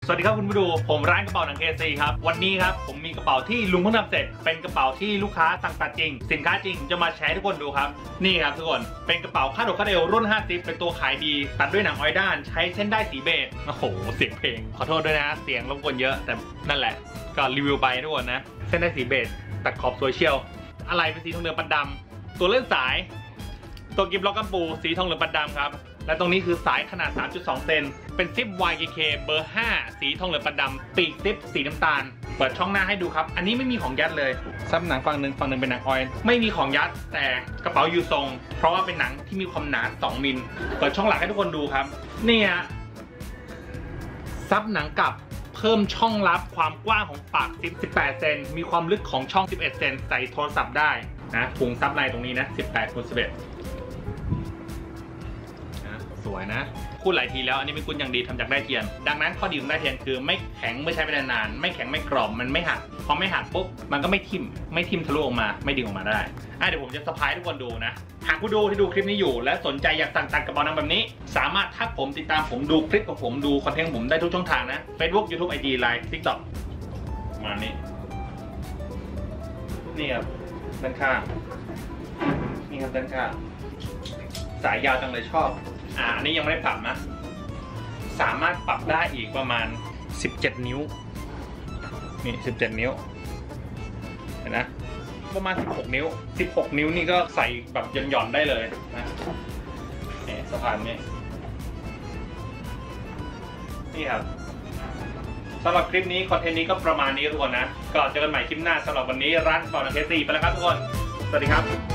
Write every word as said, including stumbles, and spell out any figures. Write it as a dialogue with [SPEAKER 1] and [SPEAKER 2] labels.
[SPEAKER 1] สวัสดีครับคุณผู้ดูผมร้านกระเป๋าหนังเคซีครับวันนี้ครับผมมีกระเป๋าที่ลุงเพิ่งทำเสร็จเป็นกระเป๋าที่ลูกค้าสั่งตัดจริงสินค้าจริงจะมาแชร์ทุกคนดูครับนี่ครับทุกคนเป็นกระเป๋าคาดอกคาดเอวรุ่นห้าสิบเป็นตัวขายดีตัดด้วยหนังออยด้านใช้เส้นได้สีเบจโอ้โหเสียงเพลงขอโทษด้วยนะเสียงรบกวนเยอะแต่นั่นแหละก็รีวิวไปทุกคนนะเส้นได้สีเบจตัดขอบโซเชียลอะไรเป็นสีทองเหลืองปัดดำตัวเลื่อนสายตัวกิฟต์ล็อกกัมปูสีทองเหลืองปัดดำครับและตรงนี้คือสายขนาด สามจุดสอง เซนเป็นซิป วาย เค เค เบอร์ ห้า สีทองเหลืองปัดดำปีกซิปสีน้ำตาลเปิดช่องหน้าให้ดูครับอันนี้ไม่มีของยัดเลยซับหนังฝั่งหนึ่งฝั่งหนึ่งเป็นหนังออยล์ไม่มีของยัดแต่กระเป๋าอยู่ทรงเพราะว่าเป็นหนังที่มีความหนาสองมิลเปิดช่องหลังให้ทุกคนดูครับนี่ฮะซับหนังกลับเพิ่มช่องลับความกว้างของปากซิปสิบแปดเซนมีความลึกของช่องสิบเอ็ดเซนใส่โทรศัพท์ได้นะถุงซับในตรงนี้นะสิบแปดคูณสิบเอ็ดสวยนะพูดหลายทีแล้วอันนี้เป็นกุญอย่างดีทำจากได้เทียนดังนั้นข้อดีของได้เทียนคือไม่แข็งไม่ใช้ไปนานๆไม่แข็งไม่กรอบมันไม่หักพอไม่หักปุ๊บมันก็ไม่ทิ่มไม่ทิ่มทะลุออกมาไม่ดึงออกมาได้อ่ะเดี๋ยวผมจะสะพายทุกคนดูนะหากผู้ดูที่ดูคลิปนี้อยู่และสนใจอยากสั่งตัดกระเป๋าหนังแบบนี้สามารถทักผมติดตามผมดูคลิปของผมดูคอนเทนต์ผมได้ทุกช่องทางนะ Facebook YouTube ไอ จี ไลน์ ทิกต็อก มานี่นี่ครับด้านข้างนี่ครับด้านข้างสายยาวจังเลยชอบอ่าอันนี้ยังไม่ได้ปรับนะสามารถปรับได้อีกประมาณสิบเจ็ดนิ้วนี่สิบเจ็ดนิ้วเห็นนะประมาณสิบหกนิ้วสิบหกนิ้วนี่ก็ใส่แบบหย่อนๆได้เลยนะนี่สะพานนี้นี่ครับสำหรับคลิปนี้คอนเทนต์นี้ก็ประมาณนี้ทุกคนนะก็เจอกันใหม่คลิปหน้าสำหรับวันนี้ร้านกระเป๋าหนังเคซีไปแล้วครับทุกคนสวัสดีครับ